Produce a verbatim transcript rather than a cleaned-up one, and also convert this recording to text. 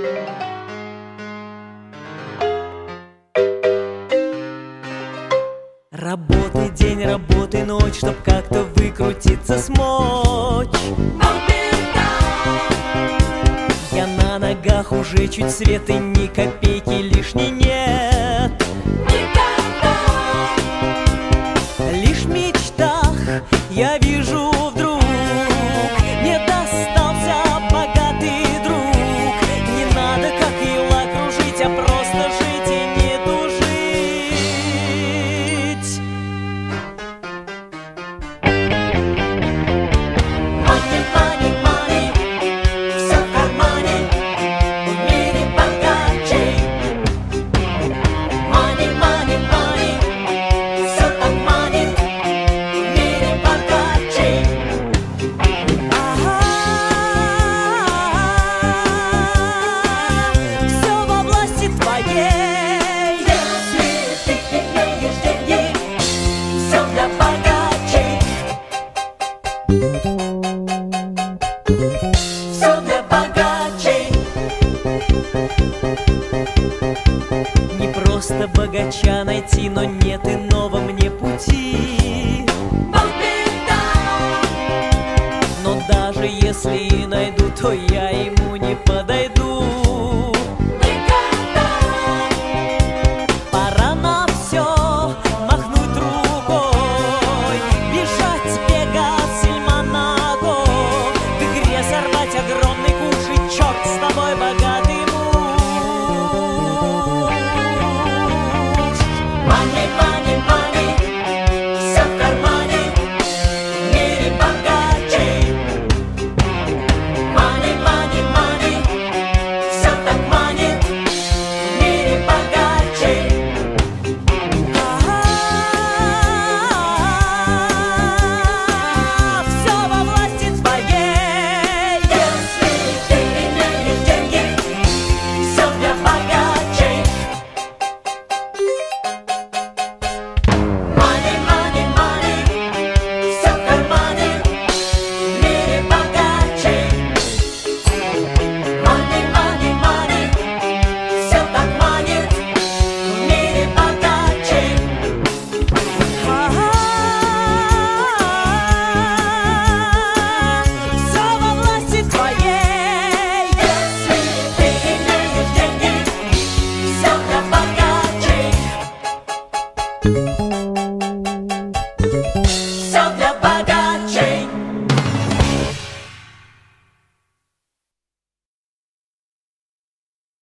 Работай день, работай ночь, чтоб как-то выкрутиться смочь. Я на ногах уже чуть свет, и ни копейки лишней нет. Никогда. Лишь в мечтах я вижу вдруг мне достался богатый друг. Не надо как ила кружить, а просто жить и не тужить. Money, money, money, всё в кармане, в мире богачей. Money, money, money, всё так манит, в мире богачей. Все во власти твоей. Если ты имеешь деньги, всё для богачей. Всё для богачей. Не просто богача найти, но нет иного мне пути. Вот беда. Но даже если и найду, то я ему не подойду.